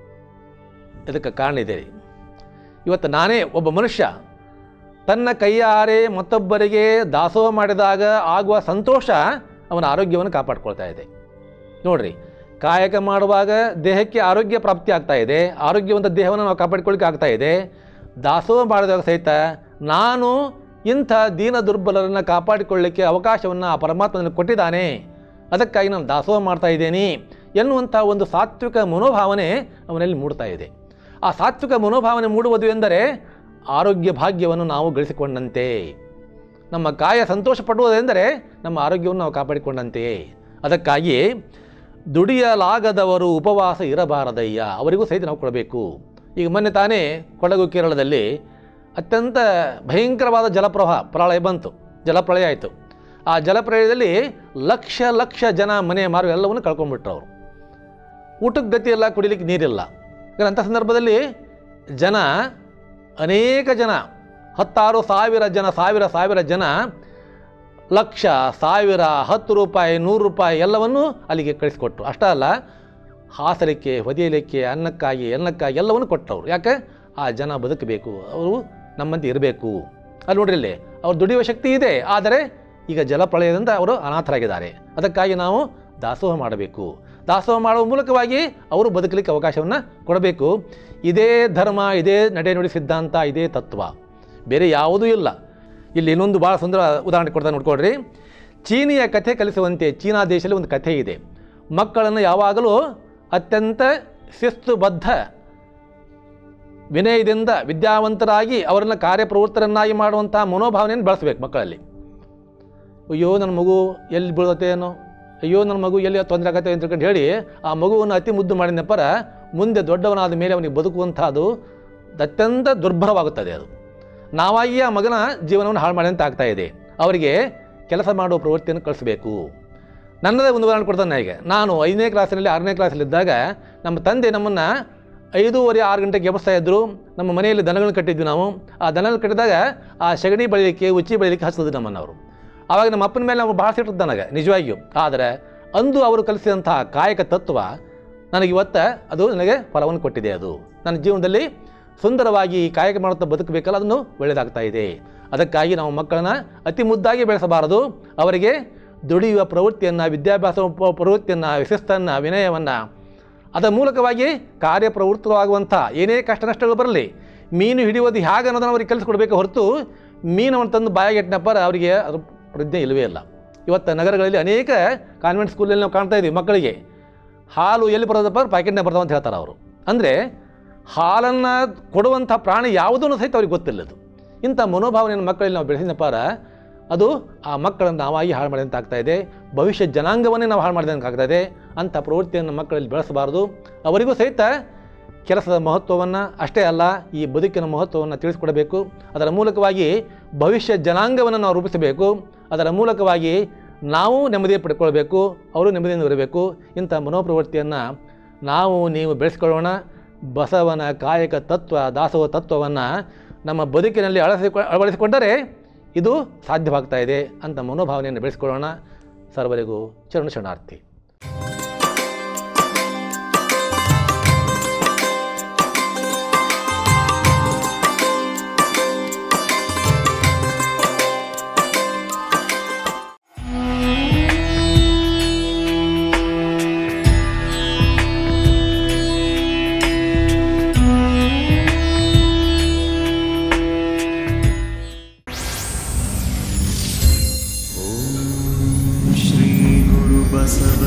ಇದಕ್ಕೆ ಕಾರಣ ಇದೆ. ಇವತ್ತು ನಾನೇ ಒಬ್ಬ ಮನುಷ್ಯ ತನ್ನ ಕೈಯಾರೆ ಮತ್ತೊಬ್ಬರಿಗೆ ದಾಸೋಹ ಮಾಡಿದಾಗ ಆಗುವ ಸಂತೋಷ ಅವನ ಆರೋಗ್ಯವನ್ನು ಕಾಪಾಡ್ಕೊಳ್ತಾ ಇದೆ. ನೋಡ್ರಿ, ಕಾಯಕ ಮಾಡುವಾಗ ದೇಹಕ್ಕೆ ಆರೋಗ್ಯ ಪ್ರಾಪ್ತಿ ಆಗ್ತಾ ಇದೆ, ಆರೋಗ್ಯವಂತ ದೇಹವನ್ನು ನಾವು ಕಾಪಾಡಿಕೊಳ್ಳಿಕ್ಕೆ ಆಗ್ತಾ ಇದೆ. ದಾಸೋಹ ಮಾಡಿದಾಗ ಸಹಿತ ನಾನು ಇಂಥ ದೀನ ದುರ್ಬಲರನ್ನು ಕಾಪಾಡಿಕೊಳ್ಳಲಿಕ್ಕೆ ಅವಕಾಶವನ್ನು ಆ ಪರಮಾತ್ಮನ ಕೊಟ್ಟಿದ್ದಾನೆ, ಅದಕ್ಕಾಗಿ ನಾನು ದಾಸೋಹ ಮಾಡ್ತಾ ಇದ್ದೇನೆ ಎನ್ನುವಂಥ ಒಂದು ಸಾತ್ವಿಕ ಮನೋಭಾವನೆ ಅವನಲ್ಲಿ ಮೂಡ್ತಾ ಇದೆ. ಆ ಸಾತ್ವಿಕ ಮನೋಭಾವನೆ ಮೂಡುವುದು ಎಂದರೆ ಆರೋಗ್ಯ ಭಾಗ್ಯವನ್ನು ನಾವು ಗಳಿಸಿಕೊಂಡಂತೆ, ನಮ್ಮ ಕಾಯ ಸಂತೋಷ ಪಡುವುದೆಂದರೆ ನಮ್ಮ ಆರೋಗ್ಯವನ್ನು ನಾವು ಕಾಪಾಡಿಕೊಂಡಂತೆಯೇ. ಅದಕ್ಕಾಗಿ ದುಡಿಯಲಾಗದವರು ಉಪವಾಸ ಇರಬಾರದಯ್ಯ, ಅವರಿಗೂ ಸಹಿತ ನಾವು ಕೊಡಬೇಕು. ಈಗ ಮೊನ್ನೆ ತಾನೇ ಕೊಡಗು ಕೇರಳದಲ್ಲಿ ಅತ್ಯಂತ ಭಯಂಕರವಾದ ಜಲಪ್ರವಾಹ ಪ್ರಳಯ ಬಂತು, ಜಲಪ್ರಳಯ ಆಯಿತು. ಆ ಜಲಪ್ರಳಯದಲ್ಲಿ ಲಕ್ಷ ಲಕ್ಷ ಜನ ಮನೆ ಮಾರು ಎಲ್ಲವನ್ನು ಕಳ್ಕೊಂಡ್ಬಿಟ್ರು. ಅವರು ಊಟಕ್ಕೆ ಗತಿ ಇಲ್ಲ, ಕುಡಿಲಿಕ್ಕೆ ನೀರಿಲ್ಲ. ಈಗ ಅಂಥ ಸಂದರ್ಭದಲ್ಲಿ ಜನ ಅನೇಕ ಜನ ಹತ್ತಾರು ಸಾವಿರ ಜನ ಸಾವಿರ ಸಾವಿರ ಜನ ಲಕ್ಷ ಸಾವಿರ ಹತ್ತು ರೂಪಾಯಿ ನೂರು ರೂಪಾಯಿ ಎಲ್ಲವನ್ನು ಅಲ್ಲಿಗೆ ಕಳಿಸಿಕೊಟ್ರು. ಅಷ್ಟೇ ಅಲ್ಲ, ಹಾಸಲಿಕ್ಕೆ ಹೊದಿಯಲಿಕ್ಕೆ ಅನ್ನಕ್ಕಾಗಿ ಅನ್ನಕ್ಕಾಗಿ ಎಲ್ಲವನ್ನು ಕೊಟ್ಟವರು. ಯಾಕೆ? ಆ ಜನ ಬದುಕಬೇಕು, ಅವರು ನಮ್ಮಂತೆ ಇರಬೇಕು. ಅಲ್ಲಿ ನೋಡ್ರಿ, ಇಲ್ಲಿ ಅವ್ರು ದುಡಿಯುವ ಶಕ್ತಿ ಇದೆ, ಆದರೆ ಈಗ ಜಲಪ್ರಳಯದಿಂದ ಅವರು ಅನಾಥರಾಗಿದ್ದಾರೆ. ಅದಕ್ಕಾಗಿ ನಾವು ದಾಸೋಹ ಮಾಡಬೇಕು. ದಾಸೋಹ ಮಾಡುವ ಮೂಲಕವಾಗಿ ಅವರು ಬದುಕಲಿಕ್ಕೆ ಅವಕಾಶವನ್ನು ಕೊಡಬೇಕು. ಇದೇ ಧರ್ಮ, ಇದೇ ನಡೆ ನುಡಿ ಸಿದ್ಧಾಂತ, ಇದೇ ತತ್ವ, ಬೇರೆ ಯಾವುದೂ ಇಲ್ಲ. ಇಲ್ಲಿ ಇನ್ನೊಂದು ಭಾಳ ಸುಂದರ ಉದಾಹರಣೆ ಕೊಡ್ತಾ ನೋಡ್ಕೊಳ್ರಿ. ಚೀನಿಯ ಕಥೆ ಕಲಿಸುವಂತೆ ಚೀನಾ ದೇಶದಲ್ಲಿ ಒಂದು ಕಥೆ ಇದೆ. ಮಕ್ಕಳನ್ನು ಯಾವಾಗಲೂ ಅತ್ಯಂತ ಶಿಸ್ತುಬದ್ಧ ವಿನಯದಿಂದ ವಿದ್ಯಾವಂತರಾಗಿ ಅವರನ್ನು ಕಾರ್ಯಪ್ರವೃತ್ತರನ್ನಾಗಿ ಮಾಡುವಂಥ ಮನೋಭಾವನೆಯನ್ನು ಬೆಳೆಸಬೇಕು ಮಕ್ಕಳಲ್ಲಿ. ಅಯ್ಯೋ ನನ್ನ ಮಗು ಎಲ್ಲಿ ಬೀಳತ್ತೇನೋ, ಅಯ್ಯೋ ನನ್ನ ಮಗು ಎಲ್ಲಿ ತೊಂದರೆ ಆಗತ್ತೆ ಅಂತ ಹೇಳಿ ಆ ಮಗುವನ್ನು ಅತಿ ಮುದ್ದು ಮಾಡಿದಪ್ಪರ ಮುಂದೆ ದೊಡ್ಡವನಾದ ಮೇಲೆ ಅವನಿಗೆ ಬದುಕುವಂಥದ್ದು ಅತ್ಯಂತ ದುರ್ಭರವಾಗುತ್ತದೆ. ಅದು ನಾವಾಗಿ ಆ ಮಗನ ಜೀವನವನ್ನು ಹಾಳು ಮಾಡಿದಂತ ಆಗ್ತಾ ಇದೆ. ಅವರಿಗೆ ಕೆಲಸ ಮಾಡುವ ಪ್ರವೃತ್ತಿಯನ್ನು ಕಳಿಸಬೇಕು. ನನ್ನದೇ ಒಂದು ಉದಾಹರಣೆ ಕೊಡ್ತಾನೆ. ನನಗೆ ನಾನು ಐದನೇ ಕ್ಲಾಸಿನಲ್ಲಿ ಆರನೇ ಕ್ಲಾಸಲ್ಲಿದ್ದಾಗ ನಮ್ಮ ತಂದೆ ನಮ್ಮನ್ನು ಐದೂವರೆ ಆರು ಗಂಟೆಗೆ ಎಬ್ಬಿಸ್ತಾ ಇದ್ದರು. ನಮ್ಮ ಮನೆಯಲ್ಲಿ ದನಗಳನ್ನು ಕಟ್ಟಿದ್ವಿ ನಾವು. ಆ ದನಗಳು ಕಟ್ಟಿದಾಗ ಆ ಸಗಣಿ ಬೆಳೀಲಿಕ್ಕೆ ಉಚ್ಚಿ ಬೆಳೀಲಿಕ್ಕೆ ಹಚ್ಚಿದ್ರು ನಮ್ಮನ್ನು ಅವರು. ಆವಾಗ ನಮ್ಮ ಅಪ್ಪನ ಮೇಲೆ ನಾವು ಭಾಳ ಸಿಟ್ಟಿದ್ದು ನನಗೆ ನಿಜವಾಗಿಯೂ. ಆದರೆ ಅಂದು ಅವರು ಕಲಿಸಿದಂಥ ಕಾಯಕ ತತ್ವ ನನಗಿವತ್ತು ಅದು ನನಗೆ ಫಲವನ್ನು ಕೊಟ್ಟಿದೆ. ಅದು ನನ್ನ ಜೀವನದಲ್ಲಿ ಸುಂದರವಾಗಿ ಕಾಯಕ ಮಾಡುತ್ತಾ ಬದುಕಬೇಕಲ್ಲ, ಅದನ್ನು ಒಳ್ಳೆಯದಾಗ್ತಾ ಇದೆ. ಅದಕ್ಕಾಗಿ ನಾವು ಮಕ್ಕಳನ್ನು ಅತಿ ಮುದ್ದಾಗಿ ಬೆಳೆಸಬಾರದು. ಅವರಿಗೆ ದುಡಿಯುವ ಪ್ರವೃತ್ತಿಯನ್ನು, ವಿದ್ಯಾಭ್ಯಾಸ ಪ್ರವೃತ್ತಿಯನ್ನು, ಶಿಸ್ತನ್ನು, ವಿನಯವನ್ನು, ಅದರ ಮೂಲಕವಾಗಿ ಕಾರ್ಯಪ್ರವೃತ್ತವಾಗುವಂಥ ಏನೇ ಕಷ್ಟ ನಷ್ಟಗಳು ಬರಲಿ, ಮೀನು ಹಿಡಿಯೋದು ಹೇಗೆ ಅನ್ನೋದನ್ನು ಅವ್ರಿಗೆ ಕಲಿಸ್ಕೊಡ್ಬೇಕು ಹೊರತು ಮೀನವನ್ನು ತಂದು ಬಾಯಾಗಿಟ್ಟನಪ್ಪರ ಅವರಿಗೆ ಅದ್ರ ಪ್ರಜ್ಞೆ ಇಲ್ಲವೇ ಇಲ್ಲ. ಇವತ್ತು ನಗರಗಳಲ್ಲಿ ಅನೇಕ ಕಾನ್ವೆಂಟ್ ಸ್ಕೂಲಲ್ಲಿ ನಾವು ಕಾಣ್ತಾ ಇದ್ದೀವಿ. ಮಕ್ಕಳಿಗೆ ಹಾಲು ಎಲ್ಲಿ ಬರೋದಪ್ಪ ಪ್ಯಾಕೆಟ್ನಾಗ ಬರ್ತಾವ ಅಂತ ಹೇಳ್ತಾರೆ ಅವರು. ಅಂದರೆ ಹಾಲನ್ನು ಕೊಡುವಂಥ ಪ್ರಾಣಿ ಯಾವುದೂ ಸಹಿತ ಅವ್ರಿಗೆ ಗೊತ್ತಿಲ್ಲದು. ಇಂಥ ಮನೋಭಾವನೆಯನ್ನು ಮಕ್ಕಳಲ್ಲಿ ನಾವು ಬೆಳೆಸಿದಪ್ಪಾರ ಅದು ಆ ಮಕ್ಕಳನ್ನು ನಾವಾಗಿ ಹಾಳು ಮಾಡಿದಂತ ಆಗ್ತಾ ಇದೆ. ಭವಿಷ್ಯ ಜನಾಂಗವನ್ನೇ ನಾವು ಹಾಳು ಮಾಡಿದಂಗೆ ಆಗ್ತಾ ಇದೆ. ಅಂಥ ಪ್ರವೃತ್ತಿಯನ್ನು ಮಕ್ಕಳಲ್ಲಿ ಬೆಳೆಸಬಾರದು. ಅವರಿಗೂ ಸಹಿತ ಕೆಲಸದ ಮಹತ್ವವನ್ನು ಅಷ್ಟೇ ಅಲ್ಲ, ಈ ಬದುಕಿನ ಮಹತ್ವವನ್ನು ತಿಳಿಸ್ಕೊಡಬೇಕು. ಅದರ ಮೂಲಕವಾಗಿ ಭವಿಷ್ಯ ಜನಾಂಗವನ್ನು ನಾವು ರೂಪಿಸಬೇಕು. ಅದರ ಮೂಲಕವಾಗಿ ನಾವು ನೆಮ್ಮದಿ ಪಡ್ಕೊಳ್ಬೇಕು, ಅವರು ನೆಮ್ಮದಿಯಿಂದ ಇರಬೇಕು. ಇಂಥ ಮನೋಪ್ರವೃತ್ತಿಯನ್ನು ನಾವು ನೀವು ಬೆಳೆಸ್ಕೊಳ್ಳೋಣ. ಬಸವನ ಕಾಯಕ ತತ್ವ, ದಾಸೋಹ ತತ್ವವನ್ನು ನಮ್ಮ ಬದುಕಿನಲ್ಲಿ ಅಳವಡಿಸಿಕೊ ಅಳವಡಿಸಿಕೊಂಡರೆ ಇದು ಸಾಧ್ಯವಾಗ್ತಾ ಇದೆ. ಅಂಥ ಮನೋಭಾವನೆಯನ್ನು ಬೆಳೆಸ್ಕೊಳ್ಳೋಣ. ಸರ್ವರಿಗೂ ಶರಣ ಶರಣಾರ್ಥಿ. बसव